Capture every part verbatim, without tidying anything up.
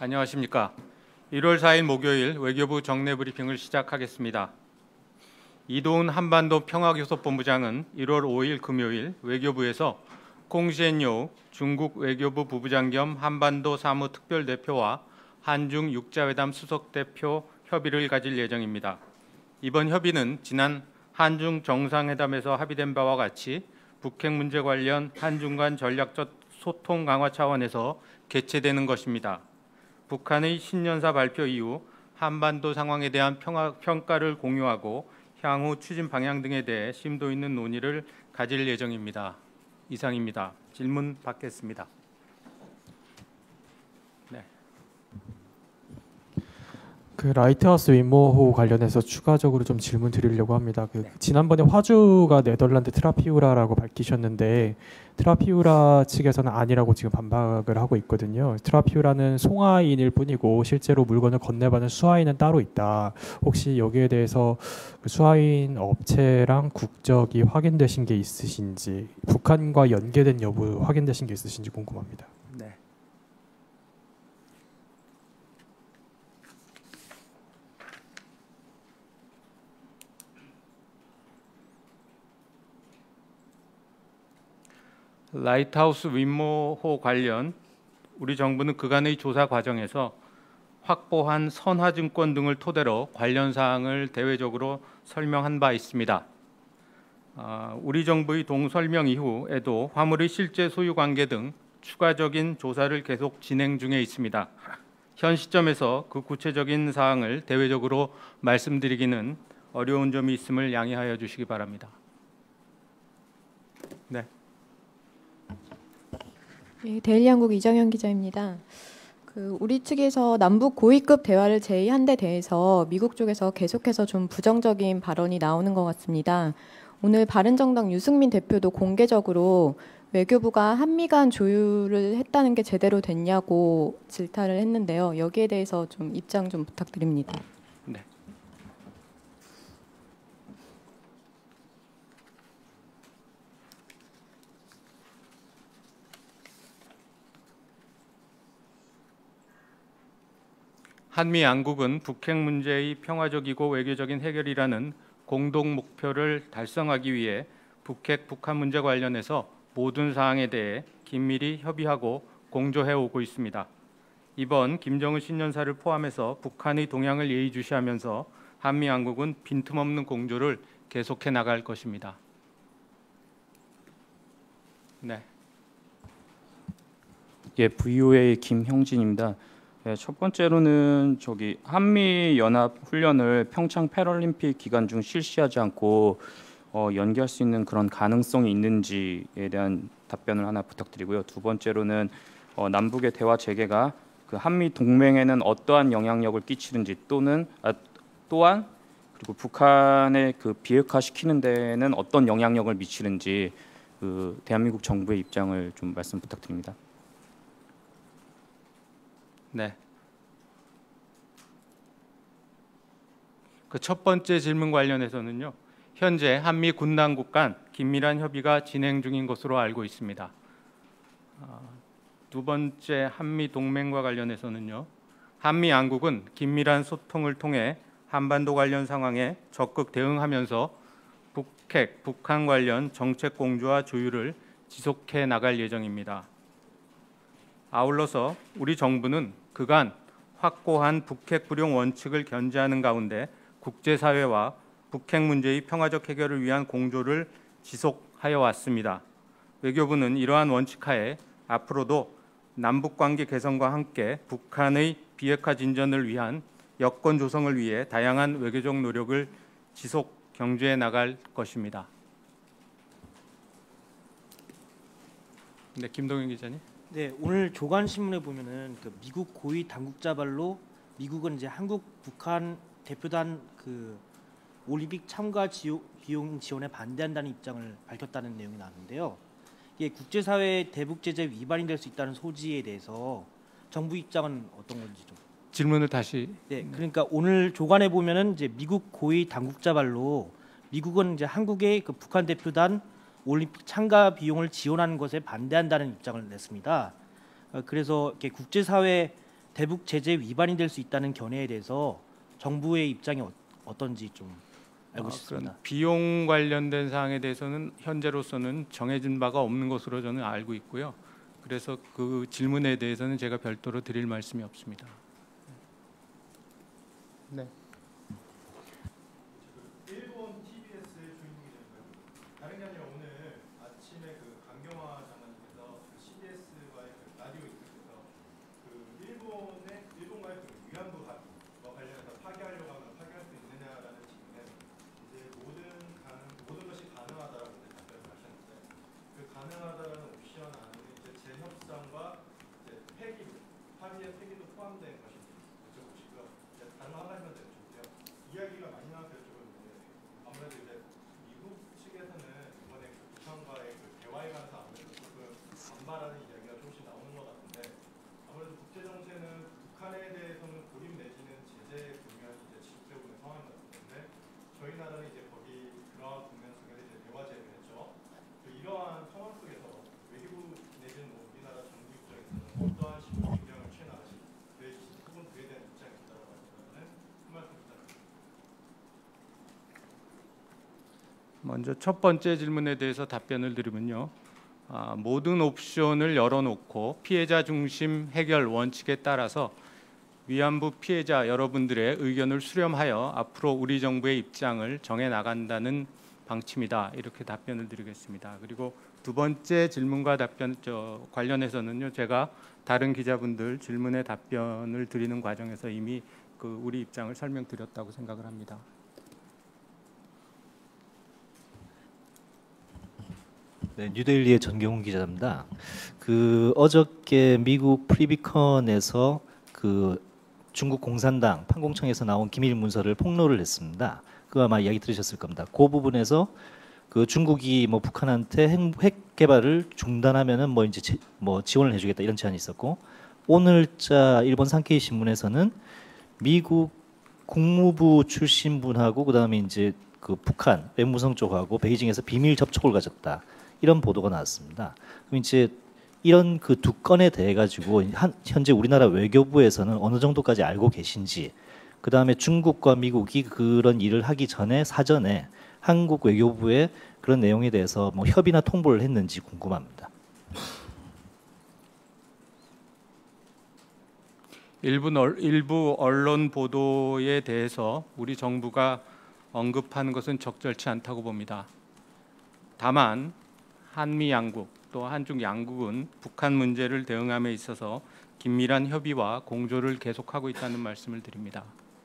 안녕하십니까. 일월 사일 목요일 외교부 정례 브리핑을 시작하겠습니다. 이도훈 한반도 평화교섭본부장은 일월 오일 금요일 외교부에서 콩시엔요 중국 외교부 부부장 겸 한반도 사무 특별대표와 한중 육자회담 수석대표 협의를 가질 예정입니다. 이번 협의는 지난 한중 정상회담에서 합의된 바와 같이 북핵 문제 관련 한중 간 전략적 소통 강화 차원에서 개최되는 것입니다. 북한의 신년사 발표 이후 한반도 상황에 대한 평화, 평가를 공유하고 향후 추진 방향 등에 대해 심도 있는 논의를 가질 예정입니다. 이상입니다. 질문 받겠습니다. 네. 그 라이트하우스 윈모호 관련해서 추가적으로 좀 질문 드리려고 합니다. 그 네. 지난번에 화주가 네덜란드 트라피우라라고 밝히셨는데 트라피우라 측에서는 아니라고 지금 반박을 하고 있거든요. 트라피우라는 송화인일 뿐이고 실제로 물건을 건네받은 수화인은 따로 있다. 혹시 여기에 대해서 그 수화인 업체랑 국적이 확인되신 게 있으신지, 북한과 연계된 여부 확인되신 게 있으신지 궁금합니다. 네. 라이트하우스 윈모호 관련 우리 정부는 그간의 조사 과정에서 확보한 선화증권 등을 토대로 관련 사항을 대외적으로 설명한 바 있습니다. 우리 정부의 동설명 이후에도 화물의 실제 소유 관계 등 추가적인 조사를 계속 진행 중에 있습니다. 현 시점에서 그 구체적인 사항을 대외적으로 말씀드리기는 어려운 점이 있음을 양해하여 주시기 바랍니다. 네. 네, 데일리 한국 이정현 기자입니다. 그 우리 측에서 남북 고위급 대화를 제의한 데 대해서 미국 쪽에서 계속해서 좀 부정적인 발언이 나오는 것 같습니다. 오늘 바른정당 유승민 대표도 공개적으로 외교부가 한미 간 조율을 했다는 게 제대로 됐냐고 질타를 했는데요. 여기에 대해서 좀 입장 좀 부탁드립니다. 네. 한미 양국은 북핵 문제의 평화적이고 외교적인 해결이라는 공동 목표를 달성하기 위해 북핵 북한 문제 관련해서 모든 사항에 대해 긴밀히 협의하고 공조해 오고 있습니다. 이번 김정은 신년사를 포함해서 북한의 동향을 예의주시하면서 한미 양국은 빈틈없는 공조를 계속해 나갈 것입니다. 네. 예, 브이오에이 김형진입니다. 네, 첫 번째로는 저기 한미 연합 훈련을 평창 패럴림픽 기간 중 실시하지 않고 어, 연기할 수 있는 그런 가능성이 있는지에 대한 답변을 하나 부탁드리고요. 두 번째로는 어, 남북의 대화 재개가 그 한미 동맹에는 어떠한 영향력을 끼치는지 또는 아, 또한 그리고 북한의 그 비핵화시키는 데에는 어떤 영향력을 미치는지 그 대한민국 정부의 입장을 좀 말씀 부탁드립니다. 네. 그 첫 번째 질문 관련해서는요. 현재 한미 군당국 간 긴밀한 협의가 진행 중인 것으로 알고 있습니다. 어, 두 번째 한미 동맹과 관련해서는요. 한미 양국은 긴밀한 소통을 통해 한반도 관련 상황에 적극 대응하면서 북핵, 북한 관련 정책 공조와 조율을 지속해 나갈 예정입니다. 아울러서 우리 정부는 그간 확고한 북핵 불용 원칙을 견지하는 가운데 국제사회와 북핵 문제의 평화적 해결을 위한 공조를 지속하여 왔습니다. 외교부는 이러한 원칙하에 앞으로도 남북관계 개선과 함께 북한의 비핵화 진전을 위한 여건 조성을 위해 다양한 외교적 노력을 지속 경주해 나갈 것입니다. 네, 김동현 기자님. 네, 오늘 조간신문에 보면은 그 미국 고위 당국자 발로 미국은 이제 한국 북한 대표단 그 올림픽 참가 지요, 비용 지원에 반대한다는 입장을 밝혔다는 내용이 나왔는데요. 이게 국제사회 대북 제재 위반이 될 수 있다는 소지에 대해서 정부 입장은 어떤 건지 좀. 질문을 다시. 네, 그러니까 오늘 조간에 보면은 이제 미국 고위 당국자 발로 미국은 이제 한국의 그 북한 대표단 올림픽 참가 비용을 지원하는 것에 반대한다는 입장을 냈습니다. 그래서 이렇게 국제사회 대북 제재 위반이 될 수 있다는 견해에 대해서 정부의 입장이 어, 어떤지 좀 알고 아, 싶습니다. 그런 비용 관련된 사항에 대해서는 현재로서는 정해진 바가 없는 것으로 저는 알고 있고요. 그래서 그 질문에 대해서는 제가 별도로 드릴 말씀이 없습니다. 네. 일본 티비에스의 주인공이 되는가요? 다른 게 아니라 오늘 아침에 그 강경화 장관님께서 그 씨비에스와의 그 라디오 인터뷰에서 그 일본의 일본과의 그 위안부 합의와 관련해서 파기하려고 하면 파기할 수 있느냐라는 질문에 이제 모든 가능 모든 것이 가능하다라고 이제 답변을 하셨는데 그 가능하다라는 옵션 안에 이제 재협상과 이제 폐기 합의의 폐기도 포함된 것인지 여쭤보시고요. 이제 다른 한 가지만 더 여쭤볼게요. 이야기가 많이 나와서 여쭤보는데 아무래도 이제 미국 측에서는 이번에 그 북한과의 그 대화에 관해서 아무래도 조금 반발하는 이야기가 조금씩 나오는 것 같은데 아무래도 국제 정세는 북한에 대해서는 고립 내지는 제재 국면이 이제 지속되고 있는 상황인 것 같은데 저희 나라는 이제 거기 그러한 국면 속에서 이제 대화 제외를 했죠. 그 이러한 상황 속에서 외교부 내지는 뭐 우리나라 정부 입장에서는 어떠한 신문 입장을 취해나가실 계획이신지 혹은 그에 대한 입장이 있다고 하시면 한 말씀 부탁드립니다. 먼저 첫 번째 질문에 대해서 답변을 드리면요. 아, 모든 옵션을 열어놓고 피해자 중심 해결 원칙에 따라서 위안부 피해자 여러분들의 의견을 수렴하여 앞으로 우리 정부의 입장을 정해 나간다는 방침이다. 이렇게 답변을 드리겠습니다. 그리고 두 번째 질문과 답변 저 관련해서는요. 제가 다른 기자분들 질문에 답변을 드리는 과정에서 이미 그 우리 입장을 설명드렸다고 생각을 합니다. 네, 뉴델리의 전경훈 기자입니다. 그 어저께 미국 프리비컨에서 그 중국 공산당 판공청에서 나온 기밀 문서를 폭로를 했습니다. 그거 아마 이야기 들으셨을 겁니다. 그 부분에서 그 중국이 뭐 북한한테 핵, 핵 개발을 중단하면은 뭐 이제 지, 뭐 지원을 해주겠다 이런 제안이 있었고 오늘자 일본 산케이 신문에서는 미국 국무부 출신 분하고 그다음에 이제 그 북한 외무성 쪽하고 베이징에서 비밀 접촉을 가졌다. 이런 보도가 나왔습니다. 그럼 이제 이런 그 두 건에 대해 가지고 한, 현재 우리나라 외교부에서는 어느 정도까지 알고 계신지, 그 다음에 중국과 미국이 그런 일을 하기 전에 사전에 한국 외교부에 그런 내용에 대해서 뭐 협의나 통보를 했는지 궁금합니다. 일부, 널, 일부 언론 보도에 대해서 우리 정부가 언급하는 것은 적절치 않다고 봅니다. 다만 한미 양국 또 한중 양국은 북한 문제를 대응함에 있어서 긴밀한 협의와 공조를 계속하고 있다는 말씀을 드립니다.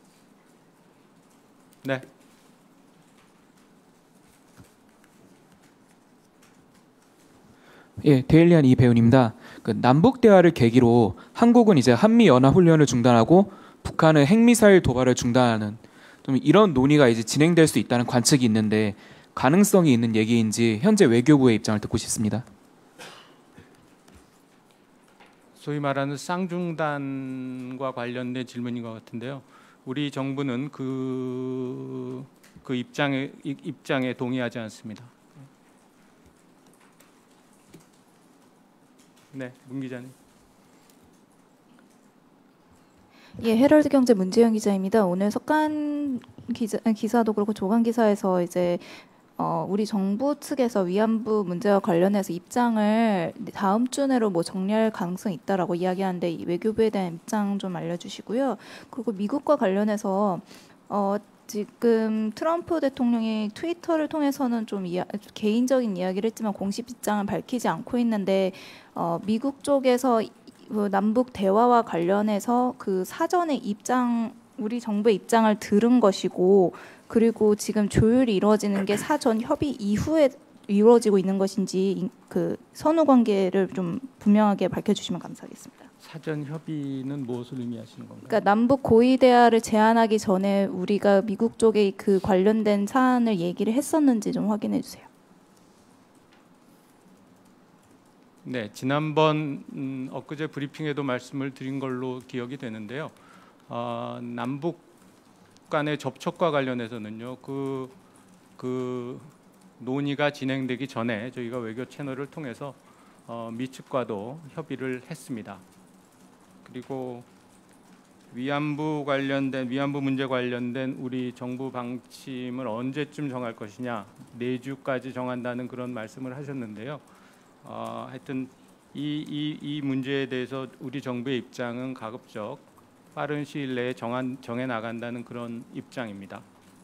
네. 예, 데일리안 이배우입니다. 그 남북 대화를 계기로 한국은 이제 한미 연합 훈련을 중단하고 북한은 핵미사일 도발을 중단하는 좀 이런 논의가 이제 진행될 수 있다는 관측이 있는데 가능성이 있는 얘기인지 현재 외교부의 입장을 듣고 싶습니다. 소위 말하는 쌍중단과 관련된 질문인 것 같은데요. 우리 정부는 그, 그 입장에, 입장에 동의하지 않습니다. 네, 문 기자님. 예, 헤럴드 경제 문재영 기자입니다. 오늘 석간 기자, 기사도 그렇고 조간 기사에서 이제 어, 우리 정부 측에서 위안부 문제와 관련해서 입장을 다음 주 내로 뭐 정리할 가능성이 있다라고 이야기하는데 이 외교부에 대한 입장 좀 알려주시고요. 그리고 미국과 관련해서 어, 지금 트럼프 대통령이 트위터를 통해서는 좀 이야, 개인적인 이야기를 했지만 공식 입장을 밝히지 않고 있는데 어, 미국 쪽에서 그 남북 대화와 관련해서 그 사전에 입장 우리 정부의 입장을 들은 것이고 그리고 지금 조율이 이루어지는 게 사전 협의 이후에 이루어지고 있는 것인지 그 선후 관계를 좀 분명하게 밝혀주시면 감사하겠습니다. 사전 협의는 무엇을 의미하시는 건가요? 그러니까 남북 고위 대화를 제안하기 전에 우리가 미국 쪽에 그 관련된 사안을 얘기를 했었는지 좀 확인해 주세요. 네, 지난번 음, 엊그제 브리핑에도 말씀을 드린 걸로 기억이 되는데요. 어, 남북 간의 접촉과 관련해서는요. 그, 그 논의가 진행되기 전에 저희가 외교 채널을 통해서 어, 미 측과도 협의를 했습니다. 그리고 위안부 관련된 위안부 문제 관련된 우리 정부 방침을 언제쯤 정할 것이냐, 내주까지 정한다는 그런 말씀을 하셨는데요. 어, 하여튼 이, 이, 이 문제에 대해서 우리 정부의 입장은 가급적 빠른 시일 내에 정한, 정해 나간다는 그런 입장입니다.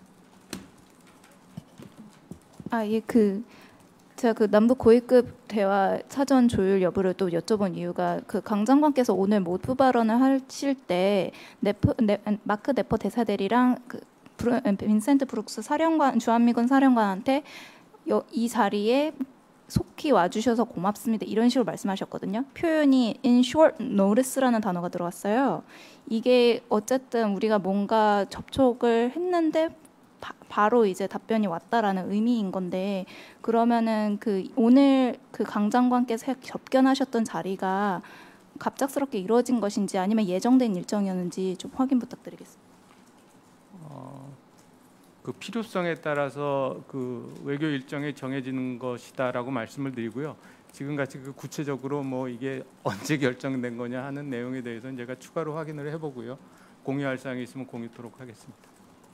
아, 예, 그 제가 그 남북 고위급 대화 사전 조율 여부를 또 여쭤본 이유가 그 강 장관께서 오늘 모두 발언을 하실 때 네프, 네, 마크 네퍼 대사대리랑 그 브루, 빈센트 브룩스 사령관 주한미군 사령관한테 여, 이 자리에 속히 와주셔서 고맙습니다. 이런 식으로 말씀하셨거든요. 표현이 in short notice라는 단어가 들어왔어요. 이게 어쨌든 우리가 뭔가 접촉을 했는데 바, 바로 이제 답변이 왔다라는 의미인 건데, 그러면은 그 오늘 그 강 장관께서 접견하셨던 자리가 갑작스럽게 이루어진 것인지 아니면 예정된 일정이었는지 좀 확인 부탁드리겠습니다. 어, 그 필요성에 따라서 그 외교 일정이 정해지는 것이다라고 말씀을 드리고요. 지금 같이 그 구체적으로 뭐 이게 언제 결정된 거냐 하는 내용에 대해서는 제가 추가로 확인을 해보고요. 공유할 사항이 있으면 공유토록 하겠습니다.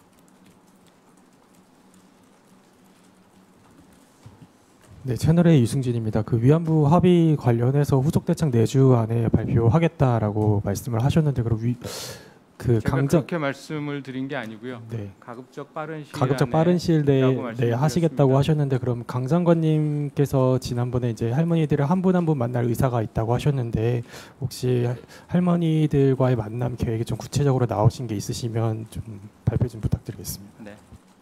네, 채널의 유승진입니다. 그 위안부 합의 관련해서 후속 대책 내주 안에 발표하겠다라고 말씀을 하셨는데, 그럼 위, 그 제가 강장 그렇게 말씀을 드린 게 아니고요. 네. 가급적 빠른 시일 가급적 안에 빠른 시일 내에 라고 네, 말씀을 하시겠다고 드렸습니다. 하셨는데, 그럼 강 장관님께서 지난번에 이제 할머니들을 한 분 한 분 만날 의사가 있다고 하셨는데, 혹시 할머니들과의 만남 계획이 좀 구체적으로 나오신 게 있으시면 좀 발표 좀 부탁드리겠습니다. 네.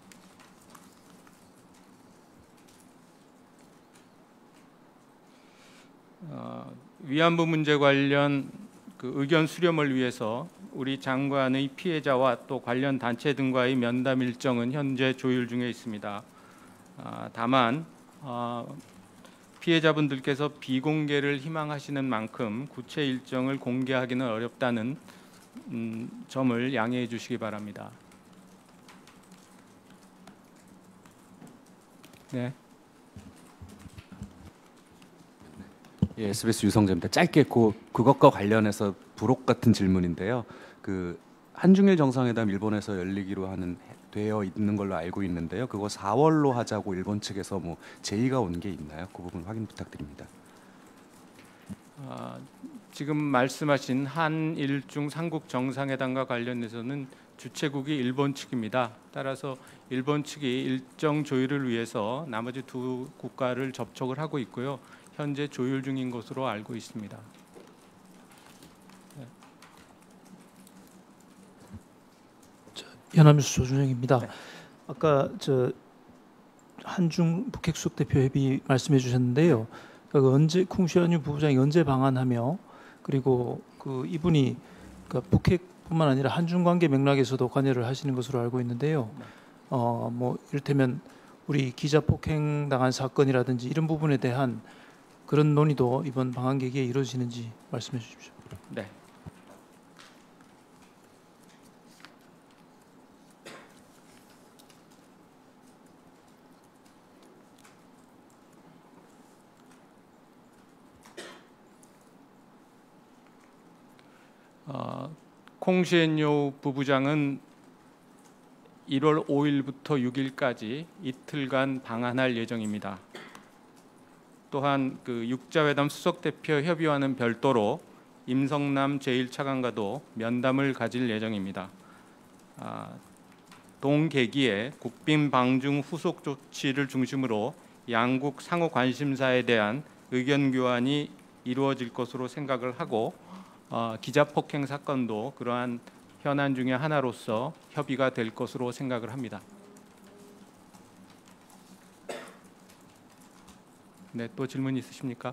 어, 위안부 문제 관련 그 의견 수렴을 위해서 우리 장관의 피해자와 또 관련 단체 등과의 면담 일정은 현재 조율 중에 있습니다. 아, 다만 어, 피해자분들께서 비공개를 희망하시는 만큼 구체 일정을 공개하기는 어렵다는 음, 점을 양해해 주시기 바랍니다. 네. 예, 에스비에스 유성재입니다. 짧게 그 그것과 관련해서 부록 같은 질문인데요. 그 한중일 정상회담 일본에서 열리기로 하는 되어 있는 걸로 알고 있는데요. 그거 사월로 하자고 일본 측에서 뭐 제의가 온 게 있나요? 그 부분 확인 부탁드립니다. 아, 지금 말씀하신 한일중 삼국 정상회담과 관련해서는 주최국이 일본 측입니다. 따라서 일본 측이 일정 조율을 위해서 나머지 두 국가를 접촉을 하고 있고요. 현재 조율 중인 것으로 알고 있습니다. 네. 연합뉴스 조준영입니다. 네. 아까 저 한중 북핵 수석 대표 협의 말씀해 주셨는데요. 그 언제 쿵시안유 부부장이 언제 방한하며, 그리고 그 이분이 그 북핵뿐만 아니라 한중 관계 맥락에서도 관여를 하시는 것으로 알고 있는데요. 어 뭐 이를테면 우리 기자 폭행 당한 사건이라든지 이런 부분에 대한 그런 논의도 이번 방한 계기에 이루어지는지 말씀해 주십시오. 네. 어, 콩시엔요 부부장은 일월 오일부터 육일까지 이틀간 방한할 예정입니다. 또한 그 육자회담 수석대표 협의와는 별도로 임성남 제일 차관과도 면담을 가질 예정입니다. 아, 동계기에 국빈 방중 후속 조치를 중심으로 양국 상호 관심사에 대한 의견 교환이 이루어질 것으로 생각을 하고, 어, 기자 폭행 사건도 그러한 현안 중의 하나로서 협의가 될 것으로 생각을 합니다. 네, 또 질문 있으십니까?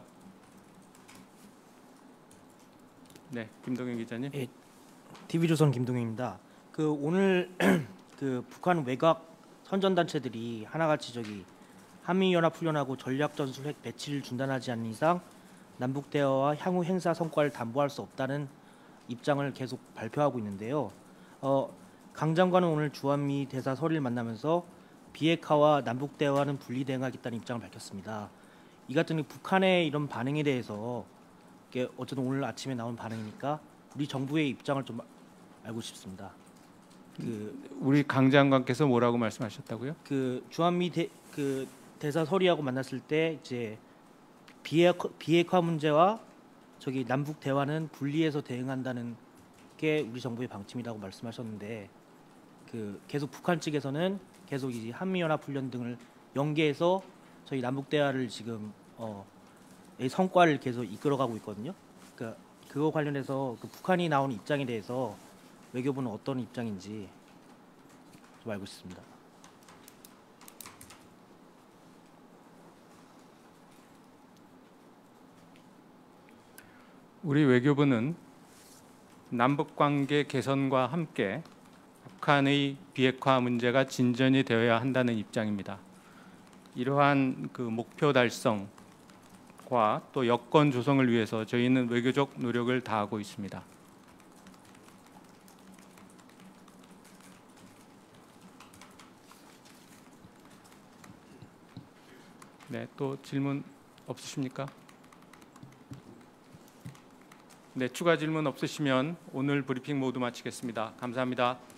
네, 김동현 기자님. 예, 티비조선 김동현입니다. 그 오늘 그 북한 외곽 선전단체들이 하나같이 저기 한미연합훈련하고 전략전술 핵 배치를 중단하지 않는 이상 남북 대화와 향후 행사 성과를 담보할 수 없다는 입장을 계속 발표하고 있는데요. 어, 강 장관은 오늘 주한미 대사 설을 만나면서 비핵화와 남북 대화는 분리대응하겠다는 입장을 밝혔습니다. 이 같은 북한의 이런 반응에 대해서 이게 어쨌든 오늘 아침에 나온 반응이니까 우리 정부의 입장을 좀 알고 싶습니다. 그, 우리 강 장관께서 뭐라고 말씀하셨다고요? 그 주한미 대, 그 대사 서리하고 만났을 때 이제 비핵 비핵화 문제와 저기 남북 대화는 분리해서 대응한다는 게 우리 정부의 방침이라고 말씀하셨는데 그 계속 북한 측에서는 계속 이제 한미연합훈련 등을 연계해서 저희 남북 대화를 지금 어, 이 성과를 계속 이끌어가고 있거든요. 그러니까 그거 관련해서 그 북한이 나오는 입장에 대해서 외교부는 어떤 입장인지 좀 알고 싶습니다. 우리 외교부는 남북 관계 개선과 함께 북한의 비핵화 문제가 진전이 되어야 한다는 입장입니다. 이러한 그 목표 달성과 또 여건 조성을 위해서 저희는 외교적 노력을 다하고 있습니다. 네, 또 질문 없으십니까? 네, 추가 질문 없으시면 오늘 브리핑 모두 마치겠습니다. 감사합니다.